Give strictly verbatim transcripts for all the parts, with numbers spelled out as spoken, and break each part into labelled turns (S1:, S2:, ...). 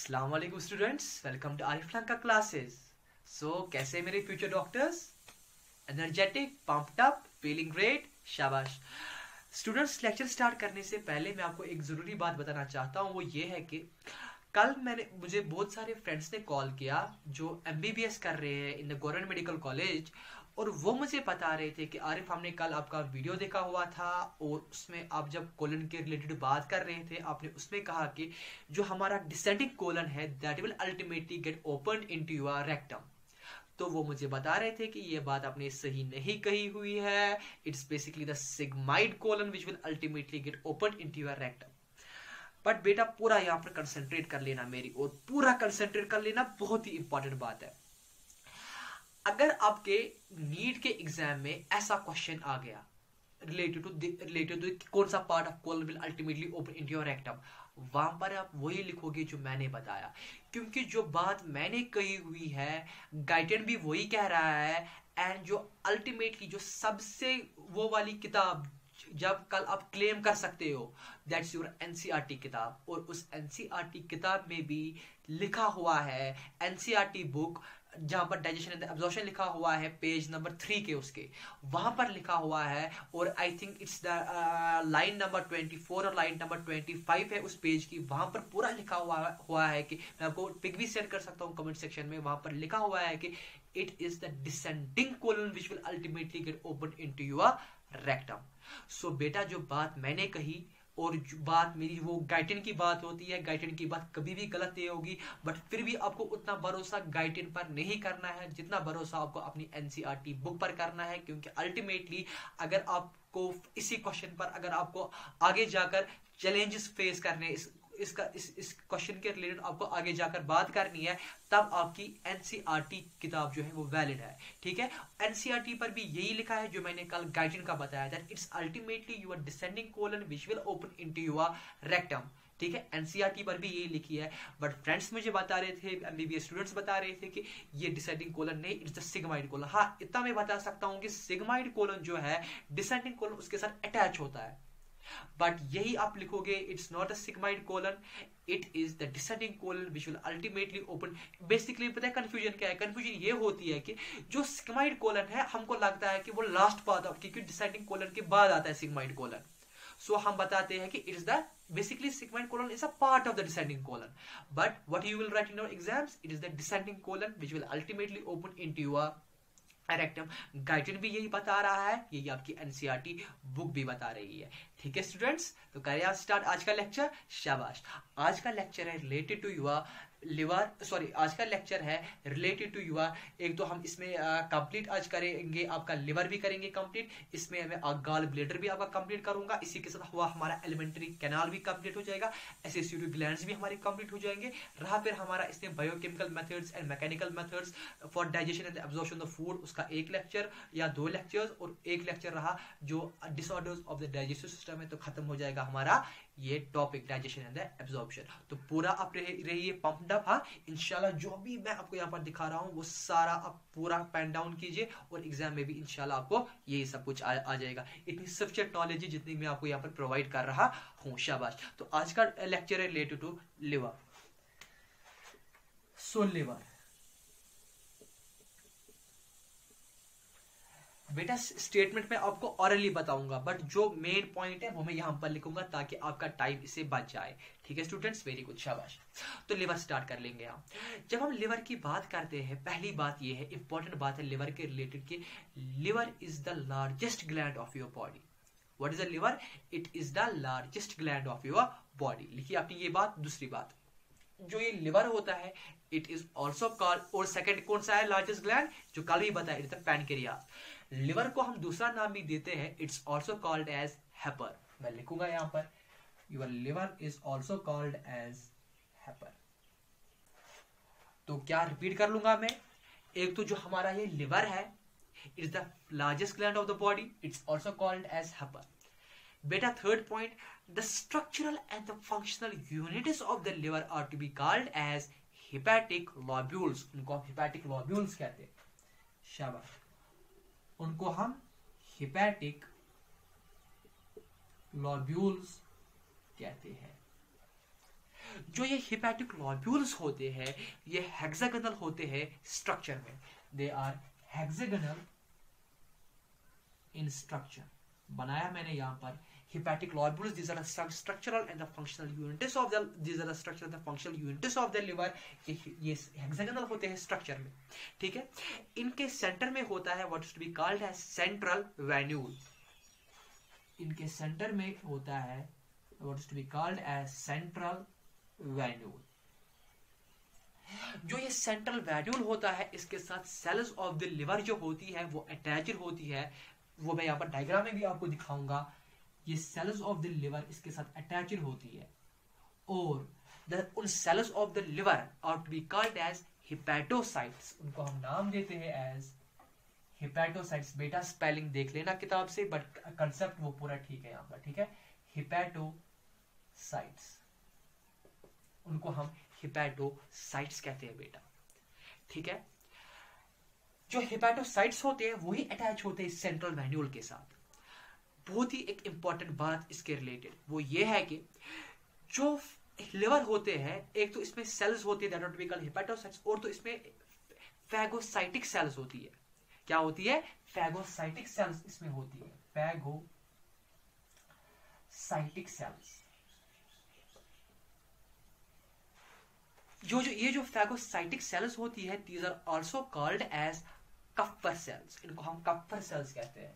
S1: अस्सलाम वालेकुम students, welcome to Arif का क्लासेस। सो कैसे मेरे future doctors? Energetic, pumped up, feeling great? शाबाश स्टूडेंट्स। लेक्चर स्टार्ट करने से पहले मैं आपको एक ज़रूरी बात बताना चाहता हूँ। वो ये है कि कल मैंने मुझे बहुत सारे फ्रेंड्स ने कॉल किया जो एमबीबीएस कर रहे हैं in the government medical college, और वो मुझे बता रहे थे कि आरिफ, हमने कल आपका वीडियो देखा हुआ था और उसमें आप जब कोलन के रिलेटेड बात कर रहे थे, आपने उसमें कहा कि जो हमारा डिसेंडिंग कोलन है that will ultimately get open into your rectum. तो वो मुझे बता रहे थे कि ये बात आपने सही नहीं कही हुई है। It's basically the sigmoid colon which will ultimately get open into your rectum. But बेटा पूरा यहाँ पर कंसंट्रेट कर लेना मेरी, और पूरा कंसंट्रेट कर लेना, बहुत ही इंपॉर्टेंट बात है। अगर आपके नीट के एग्जाम में ऐसा क्वेश्चन आ गया रिलेटेड टू रिलेटेड टू कौन सा part of colon will ultimately open into your rectum, वहां पर आप वही लिखोगे जो मैंने बताया, क्योंकि जो बात मैंने कही हुई है गाइडेंस भी वही कह रहा है। एंड जो अल्टीमेटली जो सबसे वो वाली किताब जब कल आप क्लेम कर सकते हो दैट्स योर एनसीईआरटी किताब, और उस एनसीईआरटी किताब में भी लिखा हुआ है, एनसीईआरटी बुक जहां पर डाइजेशन एंड एब्जॉर्प्शन लिखा हुआ है पेज नंबर थ्री के उसके वहां पर लिखा हुआ है, और I think it's the line number twenty four और लाइन नंबर ट्वेंटी फाइव है उस पेज की। वहां पर पूरा लिखा हुआ हुआ है कि मैं आपको पिक भी सेंड कर सकता हूँ कमेंट सेक्शन में। वहां पर लिखा हुआ है कि it is the descending colon which will ultimately get open into your rectum. So बेटा जो बात मैंने कही और जो बात मेरी वो गाइडेन की बात होती है, गाइडेन की बात कभी भी गलत नहीं होगी, बट फिर भी आपको उतना भरोसा गाइडेन पर नहीं करना है जितना भरोसा आपको अपनी एनसीईआरटी बुक पर करना है। क्योंकि अल्टीमेटली अगर आपको इसी क्वेश्चन पर अगर आपको आगे जाकर चैलेंजेस फेस करने इस इसका इस इस क्वेश्चन के रिलेटेड आपको आगे जाकर बात करनी है, तब आपकी एनसीईआरटी किताब जो है वो वैलिड है। ठीक है, एनसीईआरटी पर भी यही लिखा है जो मैंने कल गाइडेन का बताया था, it's ultimately your descending colon which will open into your rectum. ठीक है, एनसीईआरटी पर भी यही लिखी है। बट फ्रेंड्स मुझे बता रहे थे, एमबीबीएस स्टूडेंट्स बता रहे थे कि ये डिसेंडिंग कोलन नहीं, इट्स द सिग्माइड कोलन। हाँ, इतना मैं बता सकता हूं कि सिग्माइड कोलन जो है डिसेंडिंग कोलन उसके साथ अटैच होता है, बट यही आप लिखोगे it's not a sigmoid colon, it is the descending colon which will ultimately open. Basically पता है कंफ्यूजन क्या है? कंफ्यूजन ये होती है कि जो सिग्माइड कोलन है हमको लगता है कि वो लास्ट पार्ट ऑफ, क्योंकि डिसेंडिंग कोलन के बाद आता है सिग्माइड कोलन। सो हम बताते हैं कि it is the basically sigmoid colon is a part of the descending colon, but what you will write in your exams, it is the descending colon which will ultimately open into your rectum. गाइडेन भी यही बता रहा है, यही आपकी NCERT book भी बता रही है। ठीक है स्टूडेंट्स, तो करें आप स्टार्ट आज का लेक्चर। शाबाश। आज का लेक्चर है related to your liver, sorry आज का लेक्चर है रिलेटेड टू योर, एक तो हम इसमें कंप्लीट आज करेंगे, आपका लिवर भी करेंगे कंप्लीट, इसमें मैं गाल ब्लेडर भी आपका कंप्लीट करूंगा, इसी के साथ हुआ हमारा एलिमेंट्री कैनाल भी कंप्लीट हो जाएगा, एसेसिटी ग्लैंड्स भी हमारे कंप्लीट हो जाएंगे। रहा फिर हमारा इसमें biochemical methods and mechanical methods for digestion and absorption of food, उसका एक लेक्चर या दो लेक्चर्स, और एक लेक्चर रहा जो disorders of the digestive system है। तो खत्म हो जाएगा हमारा ये टॉपिक डाइजेशन एंड एब्जॉर्प्शन। तो पूरा आप रहिए पंप्ड अप। हाँ, इंशाल्लाह जो भी मैं आपको यहाँ पर दिखा रहा हूँ वो सारा आप पूरा पेन डाउन कीजिए, और एग्जाम में भी इंशाल्लाह आपको यही सब कुछ आ, आ जाएगा। इतनी सफिशिएंट नॉलेज है जितनी मैं आपको यहाँ पर प्रोवाइड कर रहा हूँ। शाबाश। तो आज का लेक्चर है related to liver. So liver बेटा स्टेटमेंट में आपको ऑरली बताऊंगा, बट जो मेन पॉइंट है वो मैं यहां पर लिखूंगा ताकि आपका टाइम इससे बच जाए। ठीक है स्टूडेंट्स, वेरी गुड, शाबाश। तो लिवर स्टार्ट कर लेंगे हम। जब हम लिवर की बात करते हैं, पहली बात ये है, इंपॉर्टेंट बात है लिवर के रिलेटेड कि liver is the largest gland of your body. What is the liver? It is the largest gland of your body. लिखिए आपने ये बात। दूसरी बात, जो ये लिवर होता है इट इज ऑल्सो कॉल्ड, और सेकेंड कौन सा है लार्जेस्ट ग्लैंड जो कल भी बताया, it is the pancreas. Liver को हम दूसरा नाम भी देते हैं, it's also called as hepar. मैं लिखूंगा यहां पर, your liver is also called as hepar. तो क्या रिपीट कर लूंगा मैं? एक तो जो हमारा ये लिवर है it is the largest gland of the body, it's also called as hepar. बेटा third point, the structural and the functional units of the liver are to be called as hepatic lobules. उनको हम hepatic lobules कहते हैं। शाबाश। उनको हम hepatic lobules कहते हैं। जो ये हिपैटिक लॉब्यूल्स होते हैं ये हेक्सागोनल होते हैं स्ट्रक्चर में, they are hexagonal in structure. बनाया मैंने यहाँ पर hepatic lobules, these are the structural and the functional units of the these are the structural and the functional units of the liver। ये hexagonal होते हैं स्ट्रक्चर में, ठीक है। इनके सेंटर में होता है what is to be called as central venule। इनके सेंटर में होता है what is to be called as central venule। जो ये सेंट्रल वेन्यूल होता है इसके साथ सेल्स ऑफ द लिवर जो होती है वो अटैच्ड होती है, वो मैं यहाँ पर डायग्राम में भी आपको दिखाऊंगा। ये सेल्स ऑफ द लिवर इसके साथ अटैच्ड होती है और द उन cells of the liver are to be called as hepatocytes. उनको हम नाम देते हैं एज हिपैटोसाइट्स। बेटा स्पेलिंग देख लेना किताब से, बट कंसेप्ट वो पूरा ठीक है यहाँ पर, ठीक है। हिपैटोसाइट्स, उनको हम हिपैटोसाइट्स कहते हैं बेटा, ठीक है। जो हिपैटोसाइट्स होते हैं वही अटैच होते हैं सेंट्रल वेन्यूल के साथ। बहुत ही एक इंपॉर्टेंट बात इसके रिलेटेड वो ये है कि जो लिवर होते हैं, एक तो इसमें सेल्स होती है that are to be called hepatocytes, और तो इसमें फैगोसाइटिक सेल्स होती है। क्या होती है? फैगोसाइटिक सेल्स इसमें होती है, फैगोसाइटिक सेल्स। जो जो ये जो फैगोसाइटिक सेल्स होती है these are also called as Kupffer cells. इनको हम कप्फर सेल्स कहते हैं,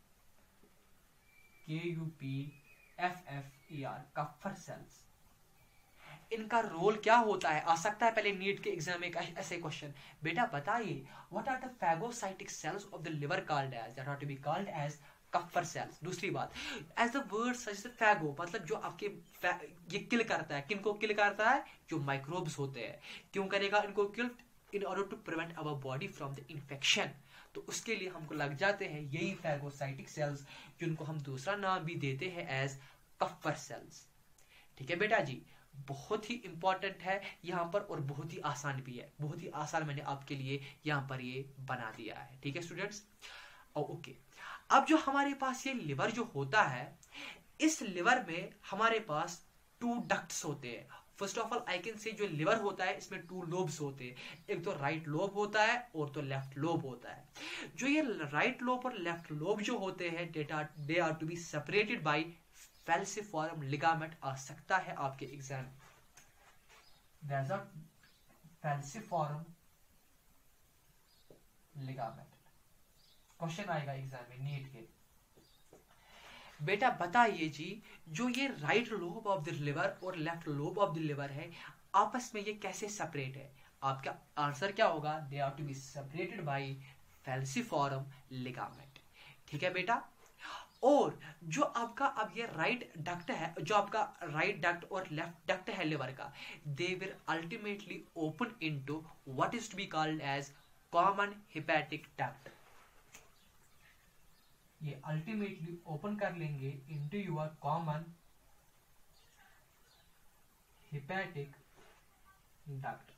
S1: K U P F F E R, Kupffer cells. इनका रोल क्या होता है? आ सकता है पहले नीट के एग्जाम में ऐसे क्वेश्चन, बेटा बताइए what are the phagocytic cells of the liver called as, that are to be called as Kupffer cells. दूसरी बात, as the word suggest phago मतलब जो आपके ये किल करता है, किनको किल करता है? जो माइक्रोब्स होते हैं। क्यों करेगा इनको kill? In order to prevent our body from the infection. तो उसके लिए हमको लग जाते हैं यही फैगोसाइटिक सेल्स, जिनको हम दूसरा नाम भी देते हैं एज कप्फर सेल्स, ठीक है बेटा जी। बहुत ही इंपॉर्टेंट है यहाँ पर और बहुत ही आसान भी है, बहुत ही आसान मैंने आपके लिए यहाँ पर ये बना दिया है, ठीक है स्टूडेंट्स। ओके, अब जो हमारे पास ये लिवर जो होता है, इस लिवर में हमारे पास टू डक्ट्स होते हैं। First of all I can say जो लिवर होता है इसमें टू लोब्स होते हैं, एक तो राइट लोब होता है और तो लेफ्ट लोब होता है। जो ये राइट लोब और लेफ्ट लोब जो होते हैं they are to be separated by falciform ligament. आ सकता है आपके exam there is a falciform ligament, question आएगा एग्जाम में नीट के। बेटा बताइए जी, जो ये right lobe of the liver और left lobe of the liver है आपस में ये कैसे सेपरेट है? आपका आंसर क्या होगा? They are to be separated by falciform ligament, ठीक है बेटा। और जो आपका अब ये राइट डक्ट है, जो आपका राइट डक्ट और लेफ्ट डक्ट है लिवर का, they will ultimately open into what is to be called as common hepatic duct. ये अल्टीमेटली ओपन कर लेंगे into your common hepatic duct,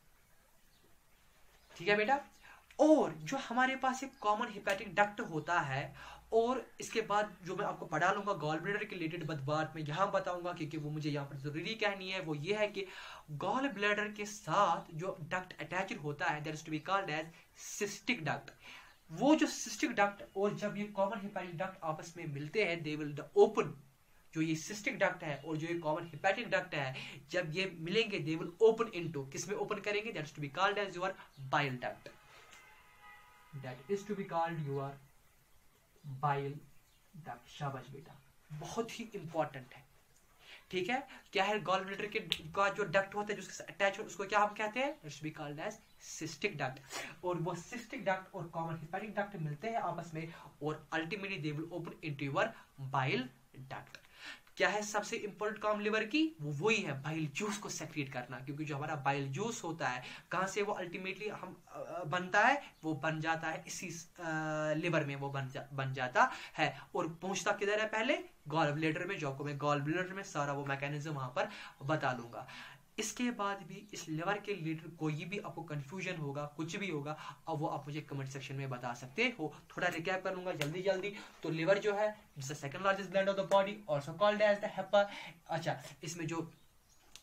S1: ठीक है बेटा। और जो हमारे पास एक कॉमन हिपैटिक डक्ट होता है, और इसके बाद जो मैं आपको पढ़ा लूंगा गॉल ब्लैडर के रिलेटेड बात मैं यहां बताऊंगा क्योंकि वो मुझे यहाँ पर जरूरी कहनी है। वो ये है कि गॉल ब्लैडर के साथ जो डक्ट अटैच्ड होता है that is to be called as cystic duct. वो जो सिस्टिक डक्ट और जब ये कॉमन हिपैटिक डक्ट आपस में मिलते हैं दे विल ओपन, जो ये सिस्टिक डक्ट है और जो ये कॉमन हिपैटिक डक्ट है जब ये मिलेंगे दे विल ओपन इनटू, किसमें ओपन करेंगे? That is to be called as your bile duct, that is to be called your bile duct. शाबाश बेटा, बहुत ही इंपॉर्टेंट है, ठीक है। क्या है? गॉल ब्लैडर के का जो डक्ट होता है जिसके साथ अटैच हो उसको क्या हम कहते हैं? It's be called as cystic duct. और वो सिस्टिक डक्ट और कॉमन हिपैटिक डक्ट मिलते हैं आपस में और ultimately they will open into your bile duct. क्या है सबसे इंपॉर्टेंट काम लिवर की? वो वही है बाइल जूस को सेक्रेट करना, क्योंकि जो हमारा बाइल जूस होता है कहां से वो अल्टीमेटली हम बनता है? वो बन जाता है इसी लिवर में, वो बन जा, बन जाता है और पहुंचता किधर है? पहले गॉल ब्लैडर में, जो आपको मैं गॉल ब्लैडर में सारा वो मैकेनिज्म वहां पर बता दूंगा। इसके बाद भी इस लिवर के रिलेटेड कोई भी आपको कंफ्यूजन होगा, कुछ भी होगा, अब वो आप मुझे कमेंट सेक्शन में बता सकते हो। थोड़ा रिकैप कर लूंगा जल्दी जल्दी। तो लिवर जो है it's the second largest gland of the body, also called as the hepar. अच्छा, इसमें जो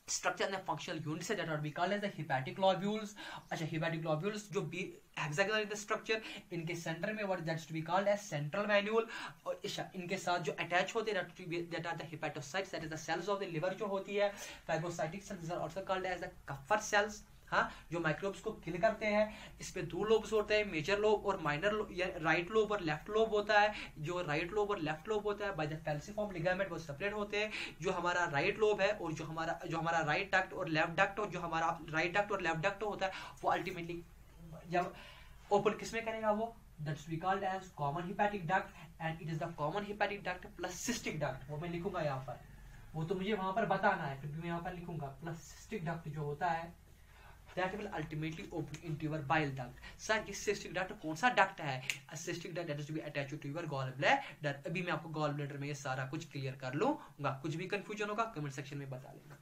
S1: structure and the functional units that are we called as the hepatic globules. अच्छा hepatic globules जो भी hexagonal in the structure, इनके center में what that's to be called as central manule, और इनके साथ जो attach होते हैं that are the hepatocytes, that is the cells of the liver जो होती है, phagocytic cells are also called as the Kupffer cells, हाँ, जो माइक्रोब्स को किल करते हैं। इस पे दो लोब्स होते हैं, मेजर लोब और माइनर लोब, या राइट लोब और लेफ्ट लोब होता है। जो राइट लोब और लेफ्ट लोब होता है बाय द फैल्सिफॉर्म लिगामेंट वो सेपरेट होते हैं। जो हमारा राइट लोब है और जो हमारा जो हमारा राइट डक्ट और लेफ्ट डक्ट, और जो हमारा राइट डक्ट और लेफ्ट डक्ट होता है वो अल्टीमेटली जब ओपन किसमें करेगा वो that's we called as common hepatic duct, and it is the common hepatic duct plus cystic duct. वो मैं लिखूंगा यहाँ पर, वो तो मुझे वहां पर बताना है, फिर भी मैं यहाँ पर लिखूंगा प्लस सिस्टिक डक्ट जो होता है that will ultimately open into your bile duct. Sir, इस cystic duct कौन सा duct है? A cystic duct that is to be attached to your gallbladder. अभी मैं आपको gallbladder में ये सारा कुछ क्लियर कर लूंगा। कुछ भी कंफ्यूजन होगा कमेंट सेक्शन में बता लेना।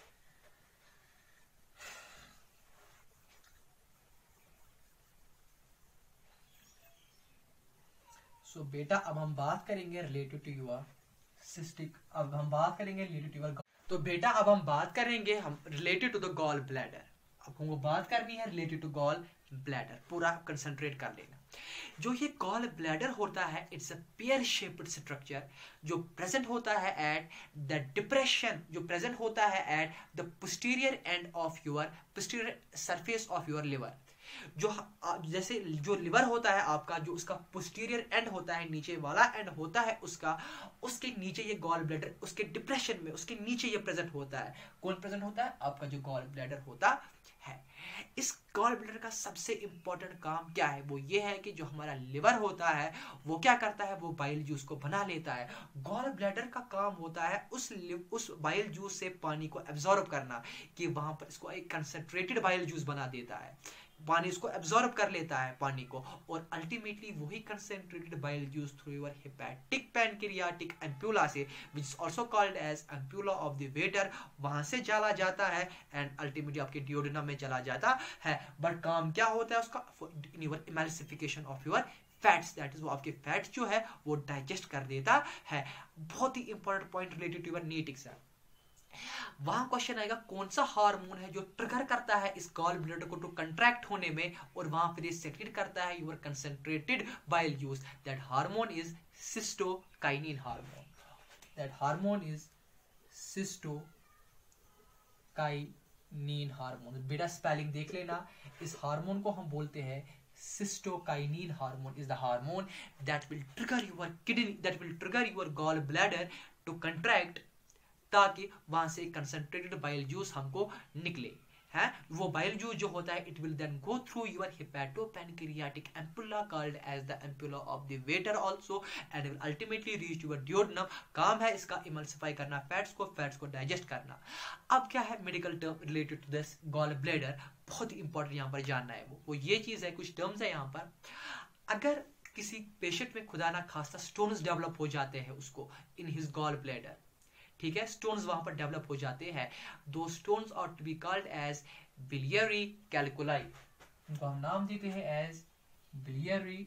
S1: सो so, बेटा अब हम बात करेंगे रिलेटेड टू योर सिस्टिक, अब हम बात करेंगे रिलेटेड टू योर, तो बेटा अब हम बात करेंगे हम related to the gall bladder. आपको बात करनी है रिलेटेड टू गॉल ब्लैडर, पूरा कंसंट्रेट कर लेना। जो ये गॉल ब्लैडर होता है it's a pear shaped structure जो प्रेजेंट होता है एट द डिप्रेशन, जो प्रेजेंट होता है at the posterior end of your posterior surface of your liver. जो जैसे जो लिवर होता है आपका, जो उसका पोस्टीरियर एंड होता है, नीचे वाला एंड होता है उसका, उसके नीचे ये गॉल ब्लैडर, उसके डिप्रेशन में उसके नीचे ये प्रेजेंट होता है। कौन प्रेजेंट होता है? आपका जो गॉल ब्लैडर होता है। इस गॉल ब्लैडर का सबसे इंपॉर्टेंट काम क्या है? वो ये है कि जो हमारा लिवर होता है वो क्या करता है, वो बाइल जूस को बना लेता है। गॉल ब्लैडर का काम होता है उस उस बाइल जूस से पानी को एब्जॉर्ब करना, कि वहां पर इसको एक कंसंट्रेटेड बाइल जूस बना देता है, पानी इसको एब्जॉर्ब कर लेता है पानी को, और अल्टीमेटली वही concentrated bile juice through your hepatic pancreatic ampulla से, which is also called as ampulla of the Vater, वहां से चला जाता है एंड अल्टीमेटली आपके डियोडेनम में चला जाता है। बट काम क्या होता है उसका? In your emulsification of your fats, that is वो आपके फैट्स जो है वो डाइजेस्ट कर देता है। बहुत ही important point related to your NEET exam. वहां क्वेश्चन आएगा कौन सा हार्मोन है जो ट्रिगर करता है इस गॉल ब्लैडर को टू कंट्रैक्ट होने में, और वहां फिर ये सेक्रेट करता है your concentrated bile juice. That hormone is cystokinin hormone. That hormone is cystokinin hormone. बेटा स्पेलिंग देख लेना, इस हार्मोन को हम बोलते हैं cystokinin hormone. Is the hormone that will trigger your kidney, that will trigger your gall bladder to contract, ताकि वहां से कंसंट्रेटेड बाइल जूस हमको निकले है। वो बाइल जूस जो होता है it will then go through your hepatopancreatic ampulla called as the ampulla of the Vater also, and will ultimately reach your duodenum. काम है इसका इमल्सिफाई करना फैट्स को, फैट्स को डाइजेस्ट करना। अब क्या है medical term related to this gall bladder, बहुत ही इंपॉर्टेंट यहाँ पर जानना है। वो, वो ये चीज है, कुछ टर्म्स है यहाँ पर। अगर किसी पेशेंट में खुदा ना खास्ता स्टोन्स डेवलप हो जाते हैं उसको इन हिज गॉल ब्लैडर, ठीक है, स्टोन्स वहां पर डेवलप हो जाते हैं, दो stones are to be called as biliary calculi. इनको हम नाम देते हैं एज बिलियरी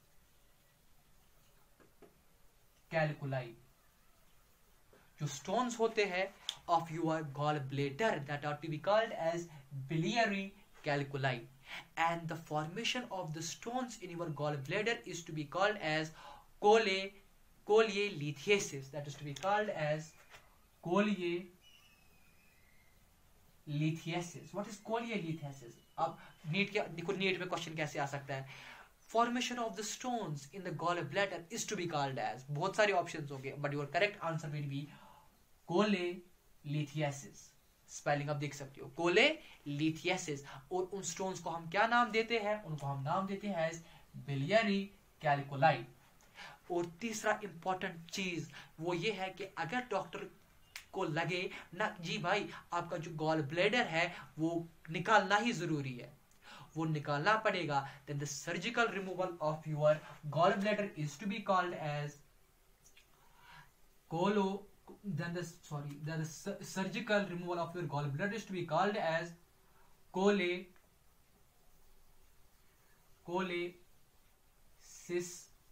S1: कैलकुलाई। जो स्टोन्स होते हैं of your gall bladder that are to be called as biliary calculi, and the formation of the stones in your gallbladder is to be called as chole cholelithiasis. That is to be called as cholelithiasis. What is cholelithiasis? अब NEET क्या देखो, NEET में question कैसे आ सकता है? Formation of the stones in the gallbladder is to be called as, बहुत सारे options होंगे but your correct answer will be cholelithiasis। Spelling आप देख सकते हो, कोलेलिथियासिस। और उन स्टोन्स को हम क्या नाम देते हैं? उनको हम नाम देते हैं एज बिलियरी कैलकुलाई। और तीसरा इंपॉर्टेंट चीज वो ये है कि अगर डॉक्टर को लगे ना जी भाई आपका जो गॉल ब्लैडर है वो निकालना ही जरूरी है, वो निकालना पड़ेगा, then the surgical removal of your gall bladder is to be called as cholo then the sorry then the surgical removal of your gallbladder is to be called as chole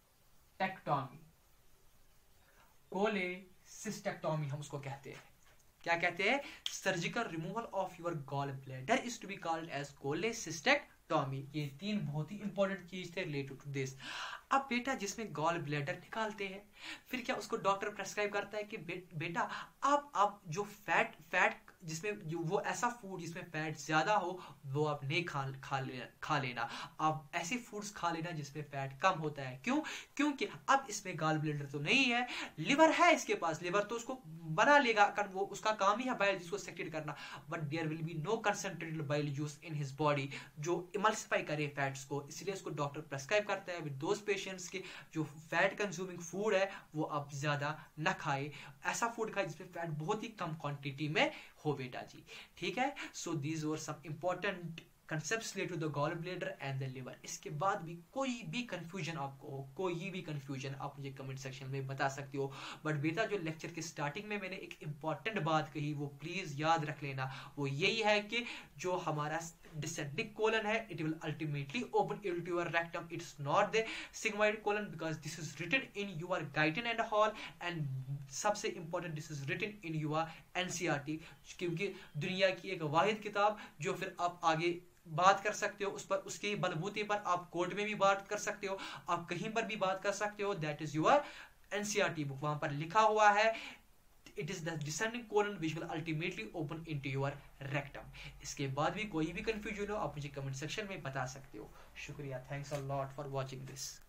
S1: cholecystectomy cholecystectomy हम उसको कहते हैं। क्या कहते हैं, surgical removal of your gall bladder is to be called as cholecystectomy. ये तीन बहुत ही इंपॉर्टेंट चीज थे रिलेटेड टू दिस। अब बेटा जिसमें गॉल ब्लैडर निकालते हैं, फिर क्या उसको डॉक्टर प्रेस्क्राइब करता है कि बे, बेटा आप आप जो फैट फैट जिसमें जो वो ऐसा फूड जिसमें फैट ज्यादा हो वो आप नहीं खा खा लेना खा लेना आप ऐसे फूड्स खा लेना जिसमें फैट कम होता है। क्यों? क्योंकि अब इसमें गॉल ब्लैडर तो नहीं है, लिवर है इसके पास, लिवर तो उसको बना लेगा, वो उसका काम ही है बाइल जिसको सेक्रेट करना, but there will be no concentrated bile juice in his body जो इमल्सिफाई करे फैट्स को। इसलिए उसको डॉक्टर प्रेस्क्राइब करता है विद दोस पेशेंट्स के जो फैट कंज्यूमिंग फूड है वो आप ज्यादा ना खाए, ऐसा फूड खाए जिसमें फैट बहुत ही कम क्वांटिटी में हो बेटा जी। ठीक है, so these were some important concepts related to the gallbladder and the liver। इसके बाद भी कोई भी कंफ्यूजन आपको हो, कोई भी कंफ्यूजन आप मुझे कमेंट सेक्शन में बता सकते हो। बट बेटा जो लेक्चर के स्टार्टिंग में मैंने एक इंपॉर्टेंट बात कही वो प्लीज याद रख लेना, वो यही है कि जो हमारा डिसेंडिंग कोलन है it will ultimately open into your rectum, it's not the sigmoid colon because this is written in your Guyton and Hall and सबसे important this is written in your NCERT, क्योंकि दुनिया की एक वाहिद किताब जो फिर आप आगे बात कर सकते हो उस पर, उसके बलबूते पर आप कोर्ट में भी बात कर सकते हो, आप कहीं पर भी बात कर सकते हो, that is your NCERT book. वहां पर लिखा हुआ है it is the descending colon which will ultimately open into your rectum. इसके बाद भी कोई भी कंफ्यूजन हो आप मुझे कमेंट सेक्शन में बता सकते हो। शुक्रिया, thanks a lot for watching this.